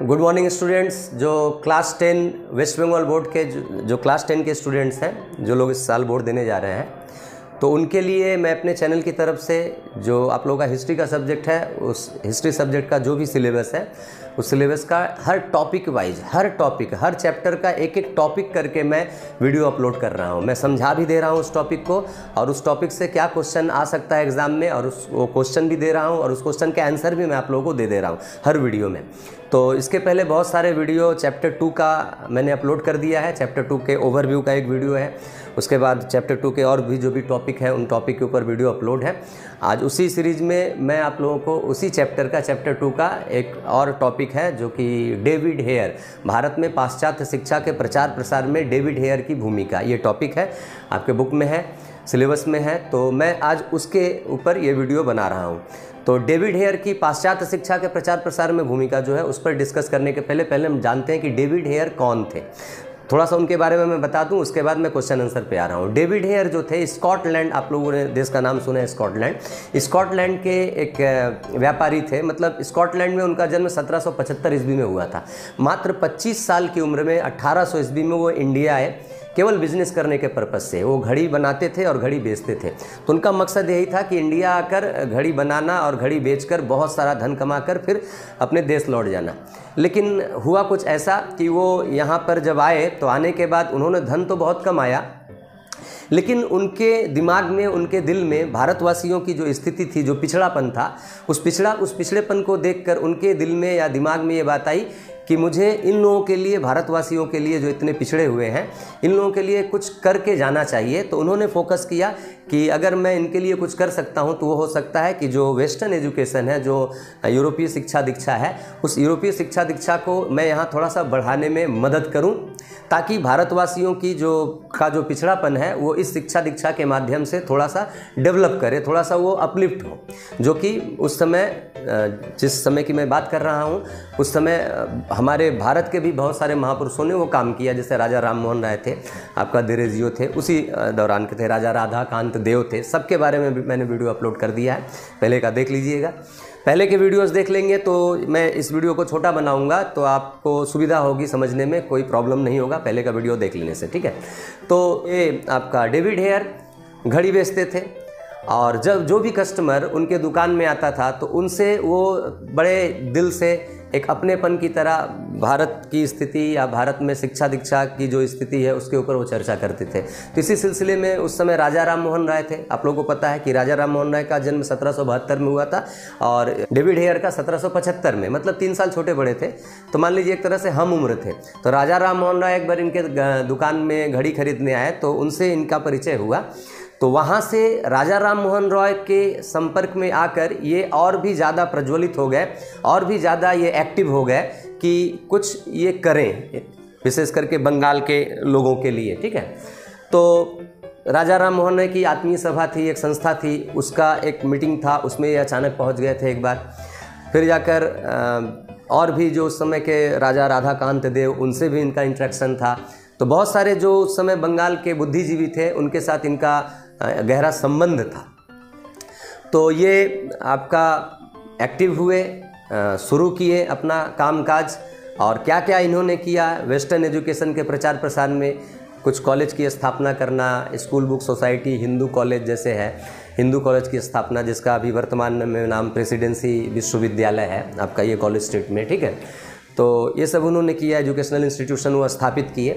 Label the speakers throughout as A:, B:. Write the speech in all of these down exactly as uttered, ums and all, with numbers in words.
A: Good morning students. जो class ten West Bengal board के जो, जो क्लास टेन के स्टूडेंट्स हैं, जो लोग इस साल बोर्ड देने जा रहे हैं, तो उनके लिए मैं अपने चैनल की तरफ से जो आप लोगों का हिस्ट्री का सब्जेक्ट है, उस हिस्ट्री सब्जेक्ट का जो भी सिलेबस है, उस सिलेबस का हर टॉपिक वाइज, हर टॉपिक, हर चैप्टर का एक एक टॉपिक करके मैं वीडियो अपलोड कर रहा हूँ। मैं समझा भी दे रहा हूँ उस टॉपिक को, और उस टॉपिक से क्या क्वेश्चन आ सकता है एग्जाम में, और उस वो क्वेश्चन भी दे रहा हूँ, और उस क्वेश्चन के आंसर भी मैं आप लोगों को दे दे रहा हूँ हर वीडियो में। तो इसके पहले बहुत सारे वीडियो चैप्टर टू का मैंने अपलोड कर दिया है। चैप्टर टू के ओवरव्यू का एक वीडियो है, उसके बाद चैप्टर टू के और भी जो भी टॉपिक है उन टॉपिक के ऊपर वीडियो अपलोड है। आज उसी सीरीज़ में मैं आप लोगों को उसी चैप्टर का, चैप्टर टू का एक और टॉपिक है जो कि डेविड हेयर, भारत में पाश्चात्य शिक्षा के प्रचार प्रसार में डेविड हेयर की भूमिका, ये टॉपिक है, आपके बुक में है, सिलेबस में है। तो मैं आज उसके ऊपर ये वीडियो बना रहा हूँ। तो डेविड हेयर की पाश्चात्य शिक्षा के प्रचार प्रसार में भूमिका जो है, उस पर डिस्कस करने के पहले पहले हम जानते हैं कि डेविड हेयर कौन थे। थोड़ा सा उनके बारे में मैं बता दूं, उसके बाद मैं क्वेश्चन आंसर पे आ रहा हूं। डेविड हेयर जो थे, स्कॉटलैंड, आप लोगों ने देश का नाम सुना है स्कॉटलैंड, स्कॉटलैंड के एक व्यापारी थे। मतलब स्कॉटलैंड में उनका जन्म सत्रह सौ पचहत्तर ईस्वी में हुआ था। मात्र पच्चीस साल की उम्र में अट्ठारह सौ ईस्वी में वो इंडिया आए, केवल बिजनेस करने के पर्पज़ से। वो घड़ी बनाते थे और घड़ी बेचते थे। तो उनका मकसद यही था कि इंडिया आकर घड़ी बनाना और घड़ी बेचकर बहुत सारा धन कमाकर फिर अपने देश लौट जाना। लेकिन हुआ कुछ ऐसा कि वो यहाँ पर जब आए, तो आने के बाद उन्होंने धन तो बहुत कमाया, लेकिन उनके दिमाग में, उनके दिल में भारतवासियों की जो स्थिति थी, जो पिछड़ापन था, उस पिछड़ा उस पिछड़ेपन को देखकर उनके दिल में या दिमाग में ये बात आई कि मुझे इन लोगों के लिए, भारतवासियों के लिए जो इतने पिछड़े हुए हैं, इन लोगों के लिए कुछ करके जाना चाहिए। तो उन्होंने फोकस किया कि अगर मैं इनके लिए कुछ कर सकता हूं तो वो हो सकता है कि जो वेस्टर्न एजुकेशन है, जो यूरोपीय शिक्षा दीक्षा है, उस यूरोपीय शिक्षा दीक्षा को मैं यहाँ थोड़ा सा बढ़ाने में मदद करूँ, ताकि भारतवासियों की जो का जो पिछड़ापन है वो इस शिक्षा दीक्षा के माध्यम से थोड़ा सा डेवलप करे, थोड़ा सा वो अपलिफ्ट हो। जो कि उस समय, जिस समय की मैं बात कर रहा हूँ, उस समय हमारे भारत के भी बहुत सारे महापुरुषों ने वो काम किया। जैसे राजा राम मोहन राय थे, आपका दिरेजियो थे, उसी दौरान के थे, राजा राधा कांत देव थे, सबके बारे में भी मैंने वीडियो अपलोड कर दिया है, पहले का देख लीजिएगा। पहले के वीडियोस देख लेंगे तो मैं इस वीडियो को छोटा बनाऊंगा, तो आपको सुविधा होगी समझने में, कोई प्रॉब्लम नहीं होगा पहले का वीडियो देख लेने से, ठीक है। तो ये आपका डेविड हेयर घड़ी बेचते थे, और जब जो भी कस्टमर उनके दुकान में आता था तो उनसे वो बड़े दिल से, एक अपनेपन की तरह भारत की स्थिति या भारत में शिक्षा दीक्षा की जो स्थिति है उसके ऊपर वो चर्चा करते थे। तो इसी सिलसिले में उस समय राजा राम मोहन राय थे। आप लोगों को पता है कि राजा राम मोहन राय का जन्म सत्रह सौ बहत्तर में हुआ था और डेविड हेयर का सत्रह सौ पचहत्तर में, मतलब तीन साल छोटे बड़े थे। तो मान लीजिए एक तरह से हम उम्र थे। तो राजा राम मोहन राय एक बार इनके दुकान में घड़ी खरीदने आए, तो उनसे इनका परिचय हुआ। तो वहाँ से राजा राम मोहन रॉय के संपर्क में आकर ये और भी ज़्यादा प्रज्वलित हो गए, और भी ज़्यादा ये एक्टिव हो गए कि कुछ ये करें, विशेष करके बंगाल के लोगों के लिए, ठीक है। तो राजा राम मोहन राय की आत्मीय सभा थी, एक संस्था थी, उसका एक मीटिंग था, उसमें ये अचानक पहुँच गए थे एक बार। फिर जाकर और भी जो उस समय के राजा राधा कांत देव, उनसे भी इनका इंटरेक्शन था। तो बहुत सारे जो उस समय बंगाल के बुद्धिजीवी थे, उनके साथ इनका गहरा संबंध था। तो ये आपका एक्टिव हुए, शुरू किए अपना कामकाज, और क्या क्या इन्होंने किया वेस्टर्न एजुकेशन के प्रचार प्रसार में। कुछ कॉलेज की स्थापना करना, school book society, Hindu College जैसे है, हिंदू कॉलेज की स्थापना, जिसका अभी वर्तमान में नाम प्रेसिडेंसी विश्वविद्यालय है आपका, ये कॉलेज स्ट्रीट में, ठीक है। तो ये सब उन्होंने किया, एजुकेशनल इंस्टीट्यूशन वो स्थापित किए।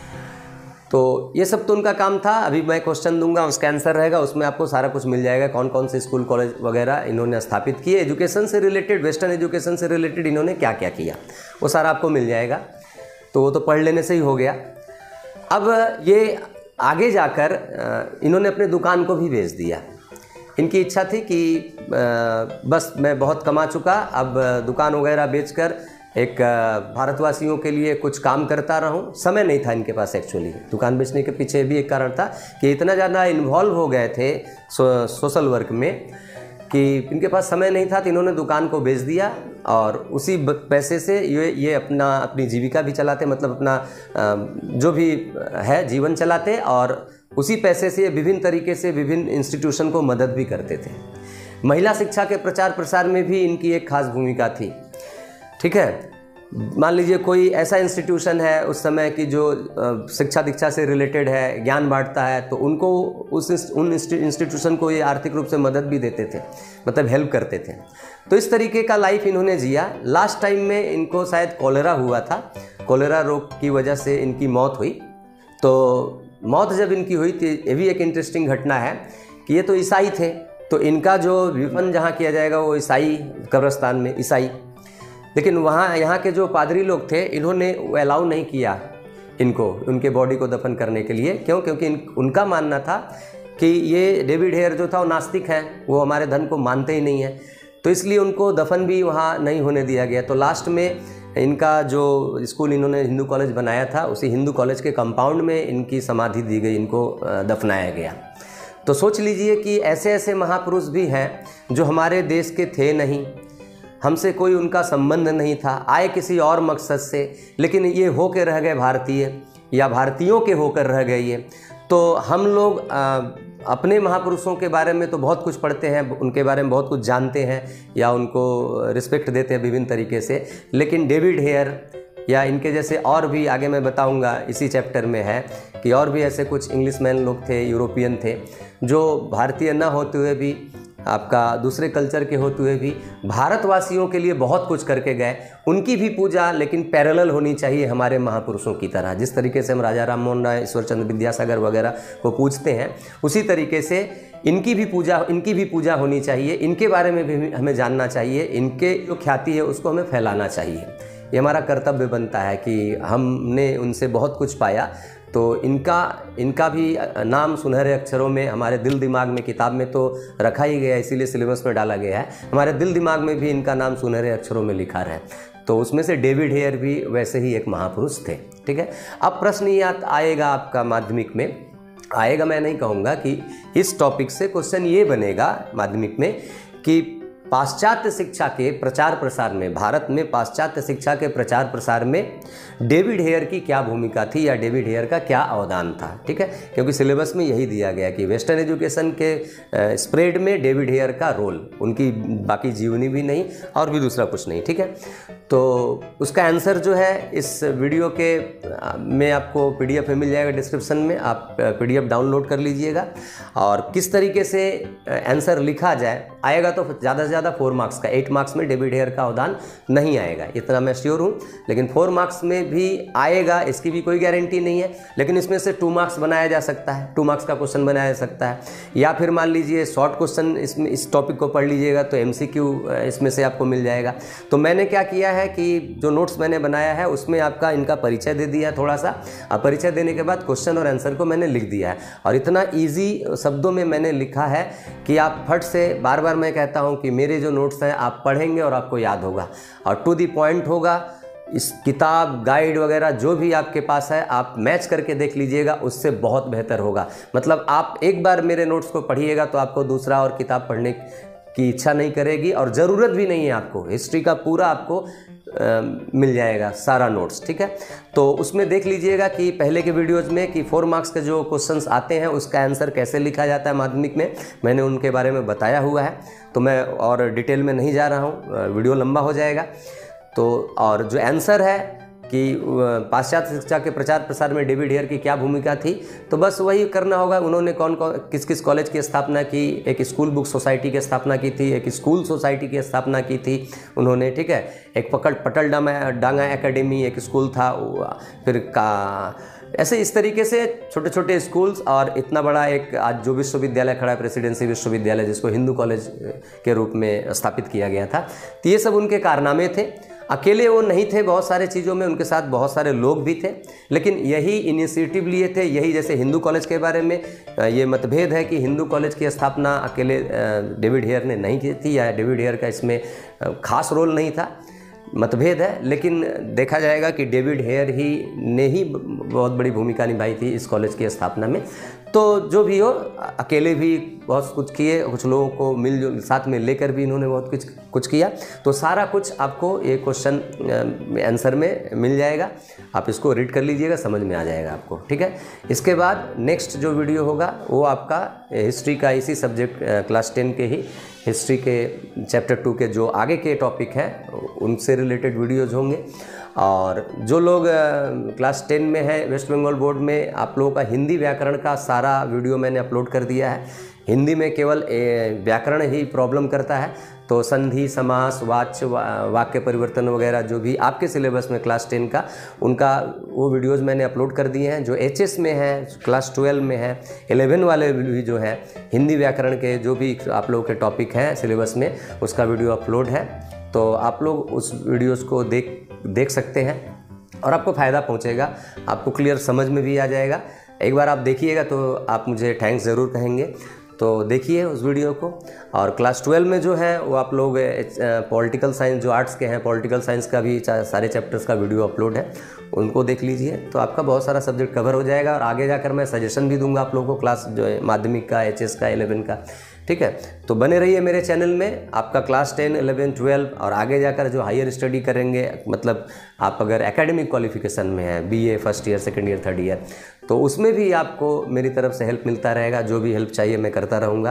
A: तो ये सब तो उनका काम था। अभी मैं क्वेश्चन दूंगा, उसका आंसर रहेगा, उसमें आपको सारा कुछ मिल जाएगा, कौन कौन से स्कूल कॉलेज वगैरह इन्होंने स्थापित किए, एजुकेशन से रिलेटेड, वेस्टर्न एजुकेशन से रिलेटेड इन्होंने क्या क्या किया, वो सारा आपको मिल जाएगा। तो वो तो पढ़ लेने से ही हो गया। अब ये आगे जाकर इन्होंने अपने दुकान को भी बेच दिया। इनकी इच्छा थी कि बस मैं बहुत कमा चुका, अब दुकान वगैरह बेचकर एक भारतवासियों के लिए कुछ काम करता रहूं। समय नहीं था इनके पास एक्चुअली। दुकान बेचने के पीछे भी एक कारण था कि इतना ज़्यादा इन्वॉल्व हो गए थे सो, सोशल वर्क में कि इनके पास समय नहीं था। तो इन्होंने दुकान को बेच दिया और उसी पैसे से ये ये अपना अपनी जीविका भी चलाते, मतलब अपना जो भी है जीवन चलाते, और उसी पैसे से विभिन्न तरीके से विभिन्न इंस्टीट्यूशन को मदद भी करते थे। महिला शिक्षा के प्रचार प्रसार में भी इनकी एक खास भूमिका थी, ठीक है। मान लीजिए कोई ऐसा इंस्टीट्यूशन है उस समय की जो शिक्षा दीक्षा से रिलेटेड है, ज्ञान बांटता है, तो उनको उस उन इंस्टीट्यूशन को ये आर्थिक रूप से मदद भी देते थे, मतलब हेल्प करते थे। तो इस तरीके का लाइफ इन्होंने जिया। लास्ट टाइम में इनको शायद कॉलेरा हुआ था, कॉलेरा रोग की वजह से इनकी मौत हुई। तो मौत जब इनकी हुई थी, ये भी एक इंटरेस्टिंग घटना है कि ये तो ईसाई थे, तो इनका जो विपन जहाँ किया जाएगा वो ईसाई कब्रिस्तान में, ईसाई। लेकिन वहाँ यहाँ के जो पादरी लोग थे, इन्होंने अलाउ नहीं किया इनको, उनके बॉडी को दफन करने के लिए। क्यों? क्योंकि इन, उनका मानना था कि ये डेविड हेयर जो था वो नास्तिक है, वो हमारे धर्म को मानते ही नहीं है, तो इसलिए उनको दफन भी वहाँ नहीं होने दिया गया। तो लास्ट में इनका जो स्कूल इन्होंने हिंदू कॉलेज बनाया था, उसी हिंदू कॉलेज के कंपाउंड में इनकी समाधि दी गई, इनको दफनाया गया। तो सोच लीजिए कि ऐसे ऐसे महापुरुष भी हैं जो हमारे देश के थे नहीं, हमसे कोई उनका संबंध नहीं था, आए किसी और मकसद से, लेकिन ये होके रह गए भारतीय, या भारतीयों के होकर रह गए ये। तो हम लोग आ, अपने महापुरुषों के बारे में तो बहुत कुछ पढ़ते हैं, उनके बारे में बहुत कुछ जानते हैं, या उनको रिस्पेक्ट देते हैं विभिन्न तरीके से, लेकिन डेविड हेयर या इनके जैसे और भी, आगे मैं बताऊंगा इसी चैप्टर में है कि और भी ऐसे कुछ इंग्लिशमैन लोग थे, यूरोपियन थे, जो भारतीय न होते हुए भी, आपका दूसरे कल्चर के होते हुए भी भारतवासियों के लिए बहुत कुछ करके गए। उनकी भी पूजा लेकिन पैरेलल होनी चाहिए हमारे महापुरुषों की तरह। जिस तरीके से हम राजा राम मोहन राय, ईश्वर चंद्र विद्यासागर वगैरह को पूजते हैं, उसी तरीके से इनकी भी पूजा इनकी भी पूजा होनी चाहिए। इनके बारे में भी हमें जानना चाहिए, इनके जो ख्याति है उसको हमें फैलाना चाहिए। ये हमारा कर्तव्य बनता है कि हमने उनसे बहुत कुछ पाया, तो इनका इनका भी नाम सुनहरे अक्षरों में हमारे दिल दिमाग में, किताब में तो रखा ही गया, इसीलिए सिलेबस में डाला गया है, हमारे दिल दिमाग में भी इनका नाम सुनहरे अक्षरों में लिखा रहे। तो उसमें से डेविड हेयर भी वैसे ही एक महापुरुष थे। ठीक है, अब प्रश्न ये आएगा आपका माध्यमिक में, आएगा मैं नहीं कहूँगा कि इस टॉपिक से क्वेश्चन ये बनेगा माध्यमिक में कि पाश्चात्य शिक्षा के प्रचार प्रसार में, भारत में पाश्चात्य शिक्षा के प्रचार प्रसार में डेविड हेयर की क्या भूमिका थी, या डेविड हेयर का क्या अवदान था। ठीक है, क्योंकि सिलेबस में यही दिया गया कि वेस्टर्न एजुकेशन के स्प्रेड में डेविड हेयर का रोल, उनकी बाकी जीवनी भी नहीं और भी दूसरा कुछ नहीं। ठीक है, तो उसका आंसर जो है इस वीडियो के में आपको पीडीएफ में मिल जाएगा डिस्क्रिप्शन में, आप पीडीएफ डाउनलोड कर लीजिएगा। और किस तरीके से आंसर लिखा जाए, आएगा तो ज़्यादा से ज़्यादा फोर मार्क्स का, एट मार्क्स में डेविड हेयर का अवदान नहीं आएगा, इतना मैं श्योर हूँ। लेकिन फोर मार्क्स में भी आएगा इसकी भी कोई गारंटी नहीं है, लेकिन इसमें से टू मार्क्स बनाया जा सकता है, टू मार्क्स का क्वेश्चन बनाया जा सकता है। या फिर मान लीजिए शॉर्ट क्वेश्चन इसमें, इस टॉपिक को पढ़ लीजिएगा तो एमसीक्यू इसमें से आपको मिल जाएगा। तो मैंने क्या किया है कि जो नोट्स मैंने बनाया है उसमें आपका इनका परिचय दे दिया थोड़ा सा, और परिचय देने के बाद क्वेश्चन और आंसर को मैंने लिख दिया है, और इतना ईजी शब्दों में मैंने लिखा है कि आप फट से, बार बार मैं कहता हूँ कि मेरे जो नोट्स हैं आप पढ़ेंगे और आपको याद होगा, और टू दी पॉइंट होगा। इस किताब, गाइड वगैरह जो भी आपके पास है आप मैच करके देख लीजिएगा, उससे बहुत बेहतर होगा। मतलब आप एक बार मेरे नोट्स को पढ़िएगा तो आपको दूसरा और किताब पढ़ने की इच्छा नहीं करेगी, और ज़रूरत भी नहीं है आपको। हिस्ट्री का पूरा आपको आ, मिल जाएगा सारा नोट्स। ठीक है, तो उसमें देख लीजिएगा कि पहले के वीडियोज़ में कि फोर मार्क्स के जो क्वेश्चंस आते हैं उसका आंसर कैसे लिखा जाता है माध्यमिक में, मैंने उनके बारे में बताया हुआ है। तो मैं और डिटेल में नहीं जा रहा हूँ, वीडियो लंबा हो जाएगा। तो और जो आंसर है कि पाश्चात्य शिक्षा के प्रचार प्रसार में डेविड हेयर की क्या भूमिका थी, तो बस वही करना होगा। उन्होंने कौन कौन किस किस कॉलेज की स्थापना की, एक स्कूल बुक सोसाइटी की स्थापना की थी, एक स्कूल सोसाइटी की स्थापना की थी उन्होंने। ठीक है, एक पकड़ पटल डांगा डांगा एकेडमी एक स्कूल था, फिर का ऐसे इस तरीके से छोटे छोटे स्कूल्स, और इतना बड़ा एक आज जो विश्वविद्यालय खड़ा है, प्रेसिडेंसी विश्वविद्यालय, जिसको हिंदू कॉलेज के रूप में स्थापित किया गया था। तो ये सब उनके कारनामे थे। अकेले वो नहीं थे, बहुत सारे चीज़ों में उनके साथ बहुत सारे लोग भी थे, लेकिन यही इनिशिएटिव लिए थे। यही जैसे हिंदू कॉलेज के बारे में ये मतभेद है कि हिंदू कॉलेज की स्थापना अकेले डेविड हेयर ने नहीं की थी, या डेविड हेयर का इसमें खास रोल नहीं था, मतभेद है। लेकिन देखा जाएगा कि डेविड हेयर ही ने ही बहुत बड़ी भूमिका निभाई थी इस कॉलेज की स्थापना में। तो जो भी हो, अकेले भी बहुत कुछ किए, कुछ लोगों को मिलजुल साथ में लेकर भी इन्होंने बहुत कुछ कुछ किया। तो सारा कुछ आपको ये क्वेश्चन आंसर में मिल जाएगा, आप इसको रीड कर लीजिएगा, समझ में आ जाएगा आपको। ठीक है, इसके बाद नेक्स्ट जो वीडियो होगा वो आपका हिस्ट्री का, इसी सब्जेक्ट क्लास टेन के ही हिस्ट्री के चैप्टर टू के जो आगे के टॉपिक हैं उनसे रिलेटेड वीडियोज़ होंगे। और जो लोग क्लास टेन में है वेस्ट बंगाल बोर्ड में, आप लोगों का हिंदी व्याकरण का सारा वीडियो मैंने अपलोड कर दिया है। हिंदी में केवल व्याकरण ही प्रॉब्लम करता है, तो संधि, समास, वाच्य, वाक्य परिवर्तन वगैरह जो भी आपके सिलेबस में क्लास टेन का, उनका वो वीडियोस मैंने अपलोड कर दिए हैं। जो एचएस में है, क्लास ट्वेल्व में है, इलेवन वाले भी जो है हिंदी व्याकरण के जो भी आप लोगों के टॉपिक हैं सिलेबस में, उसका वीडियो अपलोड है। तो आप लोग उस वीडियोस को देख देख सकते हैं और आपको फ़ायदा पहुंचेगा, आपको क्लियर समझ में भी आ जाएगा। एक बार आप देखिएगा तो आप मुझे थैंक्स ज़रूर कहेंगे। तो देखिए उस वीडियो को। और क्लास ट्वेल्व में जो है वो आप लोग पॉलिटिकल साइंस, जो आर्ट्स के हैं, पॉलिटिकल साइंस का भी सारे चैप्टर्स का वीडियो अपलोड है, उनको देख लीजिए। तो आपका बहुत सारा सब्जेक्ट कवर हो जाएगा। और आगे जाकर मैं सजेशन भी दूंगा आप लोगों को, क्लास जो है माध्यमिक का, एचएस का, इलेवन का। ठीक है, तो बने रहिए मेरे चैनल में। आपका क्लास टेन, इलेवन, ट्वेल्व और आगे जाकर जो हायर स्टडी करेंगे, मतलब आप अगर एकेडमिक क्वालिफिकेशन में हैं, BA first year, second year, third year, तो उसमें भी आपको मेरी तरफ से हेल्प मिलता रहेगा। जो भी हेल्प चाहिए मैं करता रहूँगा।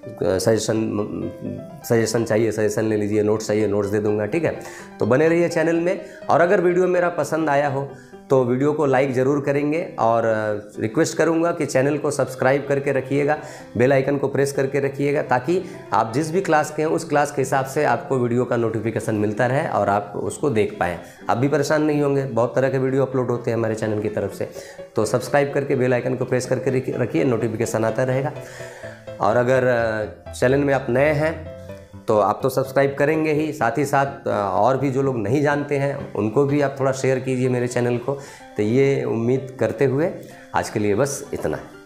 A: सजेशन सजेशन चाहिए सजेशन ले लीजिए, नोट्स चाहिए नोट्स दे दूँगा। ठीक है, तो बने रहिए चैनल में। और अगर वीडियो मेरा पसंद आया हो तो वीडियो को लाइक ज़रूर करेंगे। और रिक्वेस्ट करूंगा कि चैनल को सब्सक्राइब करके रखिएगा, बेल आइकन को प्रेस करके रखिएगा, ताकि आप जिस भी क्लास के हैं उस क्लास के हिसाब से आपको वीडियो का नोटिफिकेशन मिलता रहे और आप उसको देख पाएँ। आप भी परेशान नहीं होंगे, बहुत तरह के वीडियो अपलोड होते हैं हमारे चैनल की तरफ से। तो सब्सक्राइब करके बेल आइकन को प्रेस करके रखिए, नोटिफिकेशन आता रहेगा। और अगर चैनल में आप नए हैं तो आप तो सब्सक्राइब करेंगे ही, साथ ही साथ और भी जो लोग नहीं जानते हैं उनको भी आप थोड़ा शेयर कीजिए मेरे चैनल को। तो ये उम्मीद करते हुए आज के लिए बस इतना।